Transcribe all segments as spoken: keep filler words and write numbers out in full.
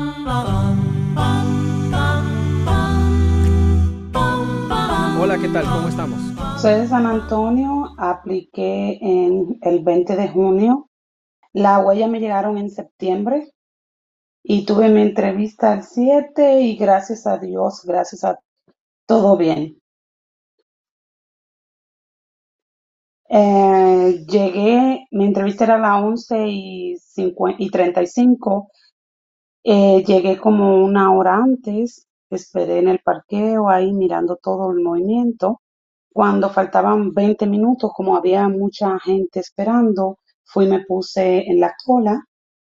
Hola, ¿qué tal? ¿Cómo estamos? Soy de San Antonio, apliqué en el veinte de junio, las huellas me llegaron en septiembre y tuve mi entrevista el siete y gracias a Dios, gracias a todo bien. Eh, llegué, mi entrevista era a las once y, cincuenta y treinta y cinco, eh, llegué como una hora antes, esperé en el parqueo ahí mirando todo el movimiento. Cuando faltaban veinte minutos, como había mucha gente esperando, fui y me puse en la cola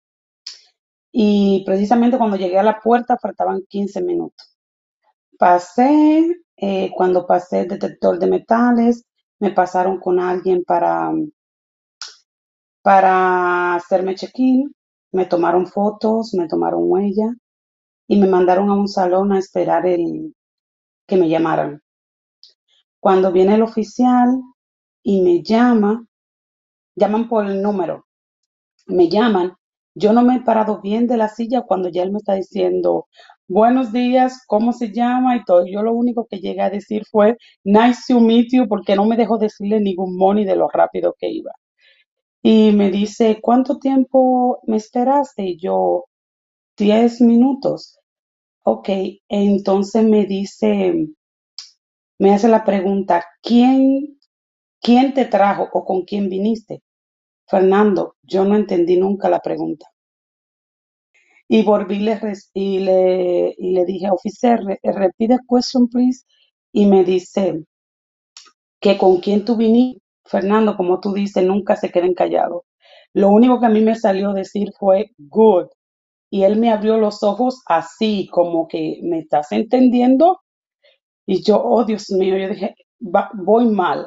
y precisamente cuando llegué a la puerta faltaban quince minutos. Pasé, eh, cuando pasé el detector de metales, me pasaron con alguien para, para hacerme check-in, me tomaron fotos, me tomaron huella y me mandaron a un salón a esperar el que me llamaran. Cuando viene el oficial y me llama, llaman por el número. Me llaman, yo no me he parado bien de la silla cuando ya él me está diciendo, buenos días, ¿cómo se llama? Y todo. Yo lo único que llegué a decir fue, nice to meet you, porque no me dejó decirle ningún money de lo rápido que iba. Y me dice, ¿cuánto tiempo me esperaste? Y yo, diez minutos. Ok, entonces me dice, me hace la pregunta, ¿quién, quién te trajo o con quién viniste? Fernando, yo no entendí nunca la pregunta. Y volví le res- y le, y le dije, officer, re- repeat the question, please. Y me dice que con quién tú viniste. Fernando, como tú dices, nunca se queden callados. Lo único que a mí me salió decir fue good. Y él me abrió los ojos así, como que me estás entendiendo. Y yo, oh Dios mío, yo dije, "Va- voy mal".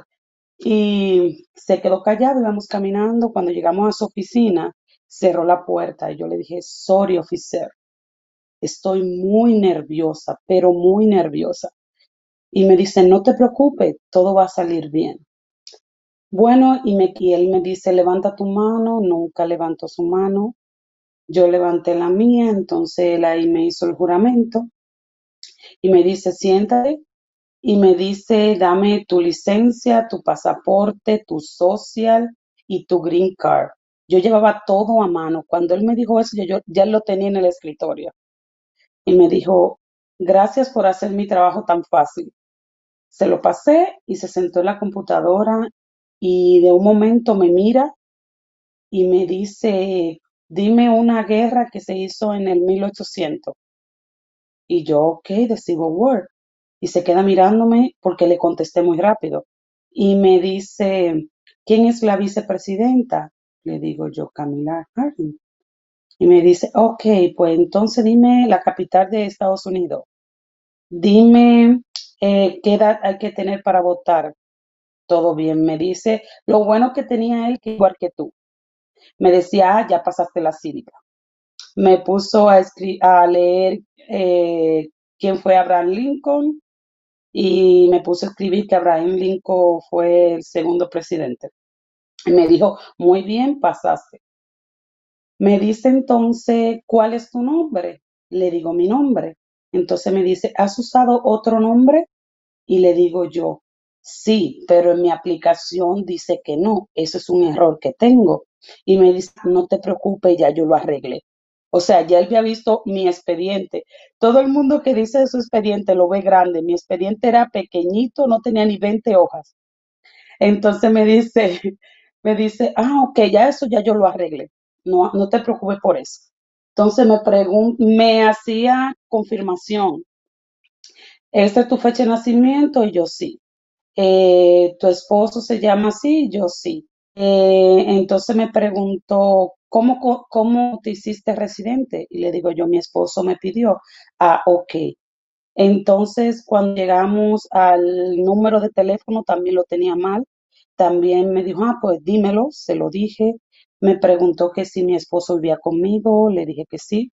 Y se quedó callado, íbamos caminando. Cuando llegamos a su oficina, cerró la puerta y yo le dije, sorry, officer. Estoy muy nerviosa, pero muy nerviosa. Y me dice, no te preocupes, todo va a salir bien. Bueno, y, me, y él me dice, levanta tu mano, nunca levantó su mano. Yo levanté la mía, entonces él ahí me hizo el juramento y me dice, siéntate y me dice, dame tu licencia, tu pasaporte, tu social y tu green card. Yo llevaba todo a mano. Cuando él me dijo eso, yo, yo ya lo tenía en el escritorio. Y me dijo, gracias por hacer mi trabajo tan fácil. Se lo pasé y se sentó en la computadora y de un momento me mira y me dice, dime una guerra que se hizo en el mil ochocientos. Y yo, ok, the Civil War. Y se queda mirándome porque le contesté muy rápido. Y me dice, ¿quién es la vicepresidenta? Le digo yo, Kamala Harris. Y me dice, ok, pues entonces dime la capital de Estados Unidos. Dime eh, qué edad hay que tener para votar. Todo bien, me dice. Lo bueno que tenía él, que igual que tú. Me decía, ah, ya pasaste la cívica. Me puso a, escri- a leer eh, quién fue Abraham Lincoln y me puso a escribir que Abraham Lincoln fue el segundo presidente. Y me dijo, muy bien, pasaste. Me dice entonces, ¿cuál es tu nombre? Le digo mi nombre. Entonces me dice, ¿has usado otro nombre? Y le digo yo, sí, pero en mi aplicación dice que no, eso es un error que tengo. Y me dice, no te preocupes, ya yo lo arreglé. O sea, ya él había visto mi expediente. Todo el mundo que dice de su expediente lo ve grande. Mi expediente era pequeñito, no tenía ni veinte hojas. Entonces me dice, me dice, ah, ok, ya eso ya yo lo arreglé. No, no te preocupes por eso. Entonces me pregun me hacía confirmación. ¿Esta es tu fecha de nacimiento? Y yo sí. Eh, ¿tu esposo se llama así? Yo sí. Eh, entonces me preguntó, ¿cómo, co- ¿cómo te hiciste residente? Y le digo yo, mi esposo me pidió. Ah, ok. Entonces, cuando llegamos al número de teléfono, también lo tenía mal. También me dijo, ah, pues dímelo, se lo dije. Me preguntó que si mi esposo vivía conmigo, le dije que sí.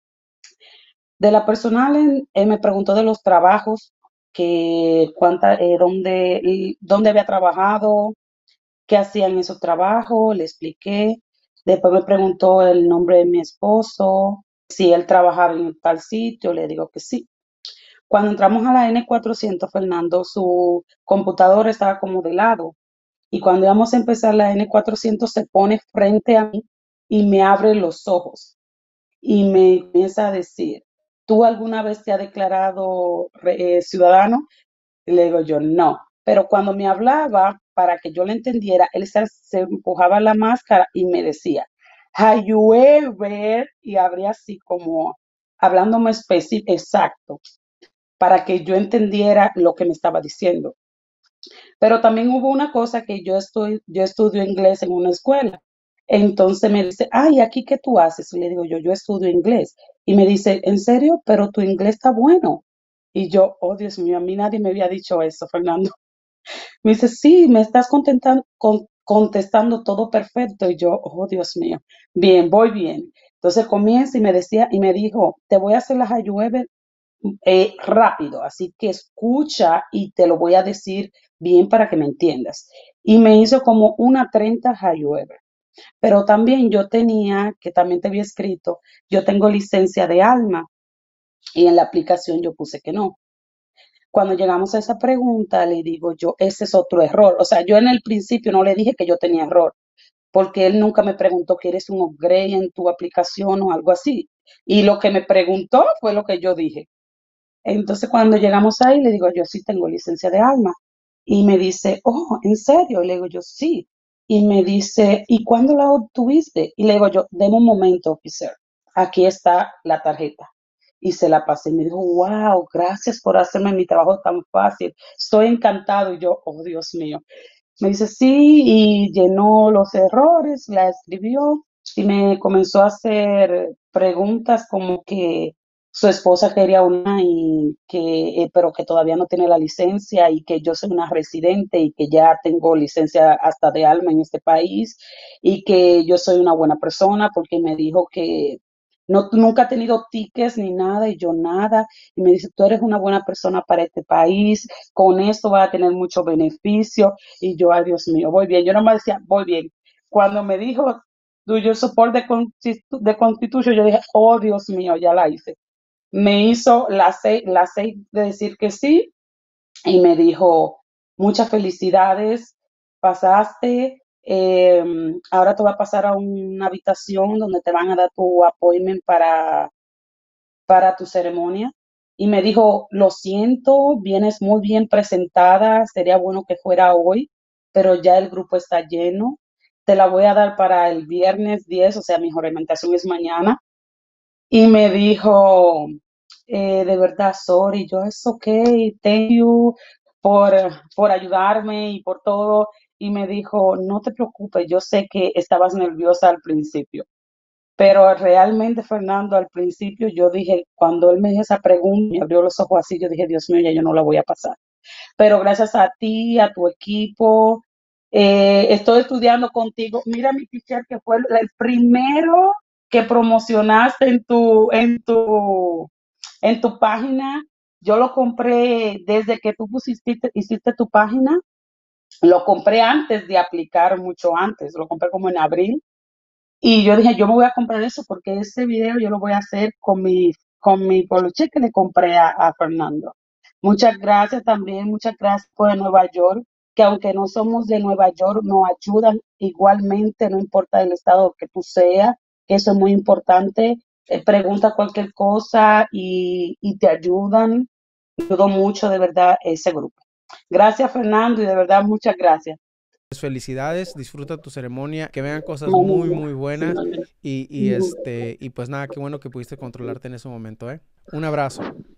De la personal, en- eh, me preguntó de los trabajos, que cuánta, eh, dónde, dónde había trabajado, qué hacía en esos trabajos, le expliqué. Después me preguntó el nombre de mi esposo, si él trabajaba en tal sitio, le digo que sí. Cuando entramos a la N cuatrocientos, Fernando, su computadora estaba como de lado. Y cuando íbamos a empezar la N cuatrocientos, se pone frente a mí y me abre los ojos y me comienza a decir, ¿tú alguna vez te has declarado eh, ciudadano? Y le digo yo, no. Pero cuando me hablaba, para que yo le entendiera, él se, se empujaba la máscara y me decía, have you ever, y abría así como hablándome específico, exacto, para que yo entendiera lo que me estaba diciendo. Pero también hubo una cosa que yo estoy, yo estudio inglés en una escuela. Entonces me dice, ay, ¿aquí qué tú haces? Y le digo yo, yo estudio inglés. Y me dice, ¿en serio? Pero tu inglés está bueno. Y yo, oh Dios mío, a mí nadie me había dicho eso, Fernando. Me dice, sí, me estás contentan- con- contestando todo perfecto. Y yo, oh Dios mío, bien, voy bien. Entonces comienza y me decía, y me dijo, te voy a hacer las ayudas eh, rápido, así que escucha y te lo voy a decir bien para que me entiendas. Y me hizo como una treinta Hayuever. Pero también yo tenía, que también te había escrito, yo tengo licencia de alma y en la aplicación yo puse que no. Cuando llegamos a esa pregunta, le digo yo, ese es otro error. O sea, yo en el principio no le dije que yo tenía error, porque él nunca me preguntó que eres un upgrade en tu aplicación o algo así. Y lo que me preguntó fue lo que yo dije. Entonces, cuando llegamos ahí, le digo, yo sí tengo licencia de alma. Y me dice, oh, ¿en serio? Y le digo yo, sí. Y me dice, ¿y cuándo la obtuviste? Y le digo yo, deme un momento, officer. Aquí está la tarjeta. Y se la pasé y me dijo, wow, gracias por hacerme mi trabajo tan fácil. Estoy encantado. Y yo, oh, Dios mío. Me dice sí y llenó los errores, la escribió y me comenzó a hacer preguntas como que su esposa quería una y que, eh, pero que todavía no tiene la licencia y que yo soy una residente y que ya tengo licencia hasta de alma en este país y que yo soy una buena persona porque me dijo que no, nunca ha tenido tickets ni nada y yo nada. Y me dice, tú eres una buena persona para este país, con esto vas a tener mucho beneficio. Y yo, ay Dios mío, voy bien. Yo nomás decía, voy bien. Cuando me dijo, do you support the, constitu the Constitution, yo dije, oh Dios mío, ya la hice. Me hizo las seis, las seis de decir que sí y me dijo, muchas felicidades, pasaste, eh, ahora te va a pasar a una habitación donde te van a dar tu appointment para para tu ceremonia. Y me dijo, lo siento, vienes muy bien presentada, sería bueno que fuera hoy, pero ya el grupo está lleno. Te la voy a dar para el viernes diez, o sea, mi juramentación es mañana. Y me dijo, eh, de verdad, sorry, yo es okay, thank you por, por ayudarme y por todo. Y me dijo, no te preocupes, yo sé que estabas nerviosa al principio. Pero realmente, Fernando, al principio yo dije, cuando él me hizo esa pregunta, me abrió los ojos así, yo dije, Dios mío, ya yo no la voy a pasar. Pero gracias a ti, a tu equipo, eh, estoy estudiando contigo. Mira mi teacher que fue el primero que promocionaste en tu, en tu, en tu página. Yo lo compré desde que tú pusiste, hiciste tu página. Lo compré antes de aplicar, mucho antes. Lo compré como en abril y yo dije, yo me voy a comprar eso porque ese video yo lo voy a hacer con mi, con mi poloche que le compré a, a Fernando. Muchas gracias también, muchas gracias por Nueva York, que aunque no somos de Nueva York, nos ayudan igualmente, no importa el estado que tú seas, que eso es muy importante. Eh, pregunta cualquier cosa y, y te ayudan. Ayudó mucho de verdad ese grupo. Gracias, Fernando, y de verdad muchas gracias. Felicidades, disfruta tu ceremonia, que vean cosas muy, Mañana, muy sí, buenas mañana. y, y este, y pues nada, qué bueno que pudiste controlarte en ese momento, ¿eh? Un abrazo.